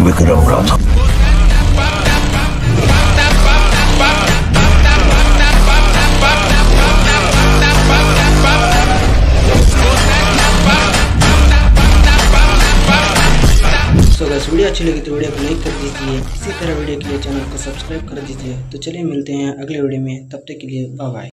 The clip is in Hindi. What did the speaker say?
विक्रम राठौर। तो अगर वीडियो अच्छी लगी तो वीडियो को लाइक कर दीजिए। इसी तरह वीडियो के लिए चैनल को सब्सक्राइब कर दीजिए। तो चलिए मिलते हैं अगले वीडियो में, तब तक के लिए बाय बाय।